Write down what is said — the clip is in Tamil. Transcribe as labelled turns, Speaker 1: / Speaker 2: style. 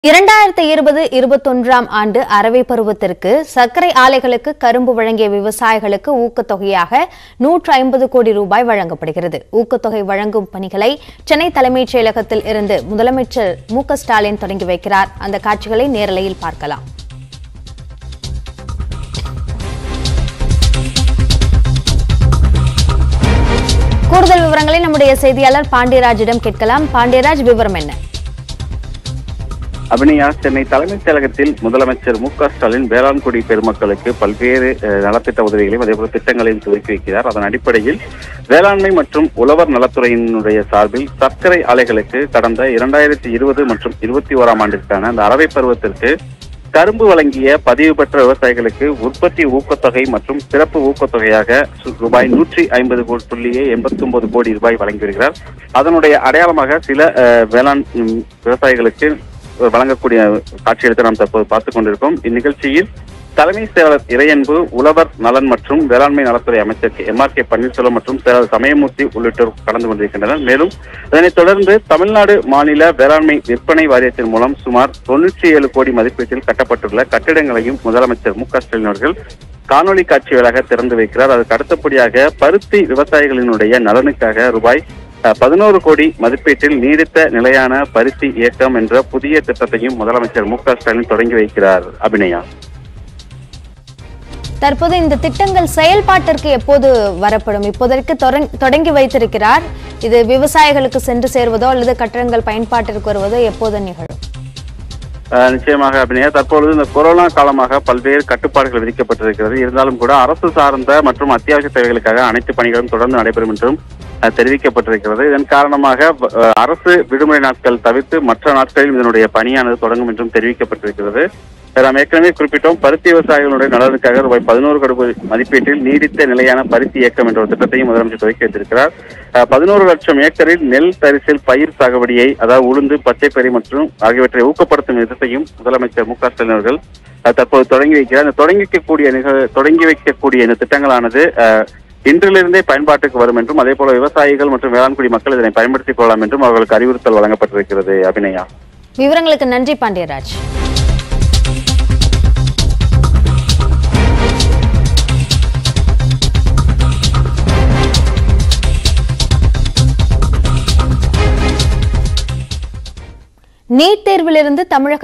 Speaker 1: 2020-21 ஆண்டு அரவை பருவத்திற்கு சர்க்கரை ஆலைகளுக்கு கரும்பு வழங்கிய விவசாயிகளுக்கு ஊக்கத்தொகையாக 150 கோடி ரூபாய் வழங்கப்படுகிறது. ஊக்கத்தொகை வழங்கும் பணிகளை சென்னை தலைமைச் செயலகத்தில் இருந்து முதலமைச்சர் MK ஸ்டாலின் தொடங்கி வைக்கிறார். அந்த காட்சிகளை நேரலையில் பார்க்கலாம். கூடுதல் விவரங்களை நம்முடைய செய்தியாளர் பாண்டியராஜிடம் கேட்கலாம். பாண்டியராஜ், விவரம் என்ன?
Speaker 2: அபிநயா, சென்னை தலைமைச் செயலகத்தில் முதலமைச்சர் MK ஸ்டாலின் வேளாண் குடி பெருமக்களுக்கு பல்வேறு நலத்திட்ட உதவிகளையும் அதேபோல திட்டங்களையும் துவக்கி வைக்கிறார். அதன் அடிப்படையில் வேளாண்மை மற்றும் உழவர் நலத்துறையினுடைய சார்பில் சர்க்கரை ஆலைகளுக்கு கடந்த 2020 மற்றும் 21 ஆண்டிற்கான அந்த அரவை பருவத்திற்கு கரும்பு வழங்கிய பதிவு பெற்ற விவசாயிகளுக்கு உற்பத்தி ஊக்கத்தொகை மற்றும் சிறப்பு ஊக்கத்தொகையாக ரூபாய் 150.89 கோடி ரூபாய் வழங்கி வருகிறார். அதனுடைய அடையாளமாக சில வேளாண் விவசாயிகளுக்கு வழங்கக்கூடிய காட்சியெடுத்து நாம் தற்போது பார்த்துக் கொண்டிருக்கோம். இந்நிகழ்ச்சியில் தலைமை செயலர் இறையன்பு, உழவர் நலன் மற்றும் வேளாண்மை நலத்துறை அமைச்சர் MK பன்னீர்செல்வம் மற்றும் சமயமூர்த்தி உள்ளிட்டோர் கலந்து கொண்டிருக்கின்றனர். மேலும் இதனைத் தொடர்ந்து தமிழ்நாடு மாநில வேளாண்மை விற்பனை வாரியத்தின் மூலம் சுமார் 97 கோடி மதிப்பீட்டில் கட்டப்பட்டுள்ள கட்டிடங்களையும் முதலமைச்சர் MK ஸ்டாலின் அவர்கள் காணொலி காட்சி வாயிலாக திறந்து வைக்கிறார். அதற்கு அடுத்தபடியாக பருத்தி விவசாயிகளினுடைய நலனுக்காக ரூபாய் 11 கோடி மதிப்பீட்டில் நீடித்த நிலையான பருத்தி இயக்கம் என்ற புதிய திட்டத்தையும் முதலமைச்சர் MK ஸ்டாலின் தொடங்கி வைக்கிறார். அபிநயா,
Speaker 1: தற்போது இந்த திட்டங்கள் செயல்பாட்டிற்கு எப்போது வரப்படும்? இப்போதைக்கு தொடங்கி வைத்திருக்கிறார். இது விவசாயிகளுக்கு சென்று சேர்வதோ அல்லது கட்டடங்கள் பயன்பாட்டிற்கு வருவதோ எப்போது நிகழும்?
Speaker 2: நிச்சயமாக அபிநயா, தற்பொழுது இந்த கொரோனா காலமாக பல்வேறு கட்டுப்பாடுகள் விதிக்கப்பட்டிருக்கிறது. இருந்தாலும் கூட அரசு சார்ந்த மற்றும் அத்தியாவசிய தேவைகளுக்காக அனைத்து பணிகளும் தொடர்ந்து நடைபெறும் என்றும் தெரிவிக்கப்பட்டிருக்கிறது. இதன் காரணமாக அரசு விடுமுறை நாட்கள் தவிர்த்து மற்ற நாட்களில் இதனுடைய பணியானது தொடங்கும் என்றும் தெரிவிக்கப்பட்டிருக்கிறது. நாம் ஏற்கனவே குறிப்பிட்டோம், பருத்தி விவசாயிகளுடைய நலனுக்காக ரூபாய் 11 கோடி மதிப்பீட்டில் நீடித்த நிலையான பருத்தி இயக்கம் என்ற ஒரு திட்டத்தையும் முதலமைச்சர் துவக்கி வைத்திருக்கிறார். 11 லட்சம் ஏக்கரில் நெல் தரிசில் பயிர் சாகுபடியை, அதாவது உளுந்து, பச்சைப்பயிர் மற்றும் ஆகியவற்றை ஊக்கப்படுத்தும் திட்டத்தையும் முதலமைச்சர் MK ஸ்டாலின் அவர்கள் தற்போது தொடங்கி வைக்கிறார். இந்த தொடங்கி வைக்கக்கூடிய இந்த திட்டங்களானது இன்றிலிருந்தே பயன்பாட்டுக்கு வரும் என்றும் அதே போல விவசாயிகள் மற்றும் வேளாண்குடி மக்கள் இதனை பயன்படுத்திக் கொள்ளலாம் என்றும் அவர்களுக்கு அறிவுறுத்தல் வழங்கப்பட்டிருக்கிறது. அபிநயா,
Speaker 1: விவரங்களுக்கு நன்றி பாண்டியராஜ். நீட் தேர்விலிருந்து தமிழக